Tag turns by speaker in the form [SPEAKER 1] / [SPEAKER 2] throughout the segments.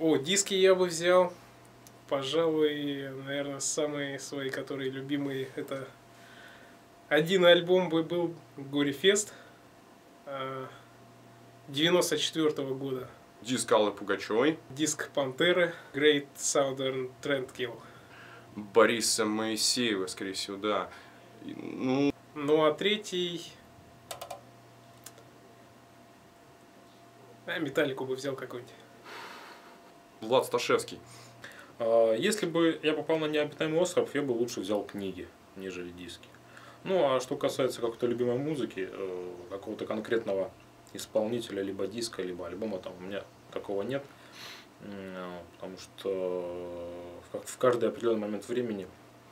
[SPEAKER 1] Диски я бы взял. Пожалуй, наверное, самые свои, которые любимые, это один альбом бы был Горе-Фест 94-го года.
[SPEAKER 2] Диск Аллы Пугачевой.
[SPEAKER 1] Диск Пантеры Great Southern Trendkill.
[SPEAKER 2] Бориса Моисеева, скорее всего, да.
[SPEAKER 1] Ну а третий... Металлику бы взял какой-нибудь.
[SPEAKER 2] Влад Сташевский.
[SPEAKER 3] Если бы я попал на необитаемый остров, я бы лучше взял книги, нежели диски. Ну а что касается какой-то любимой музыки, какого-то конкретного исполнителя, либо диска, либо альбома, там у меня такого нет. Потому что в каждый определенный момент времени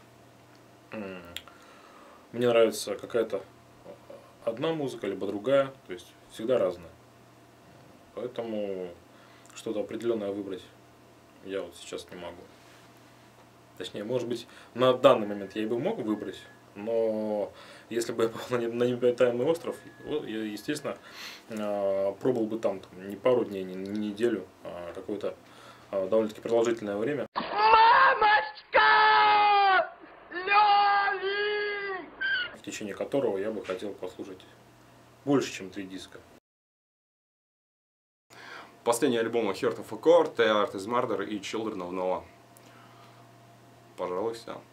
[SPEAKER 3] мне нравится какая-то одна музыка, либо другая, то есть всегда разная. Поэтому что-то определенное выбрать я вот сейчас не могу. Точнее, может быть, на данный момент я и бы мог выбрать, но если бы я попал на необитаемый остров, я, естественно, пробовал бы там не пару дней, не неделю, а какое-то довольно-таки продолжительное время.
[SPEAKER 4] Мамочка! Лёли!
[SPEAKER 3] В течение которого я бы хотел послушать больше, чем 3 диска.
[SPEAKER 2] Последние альбомы Heart of a Core, The Art is Murder и Children of Nova. Пожалуй, все.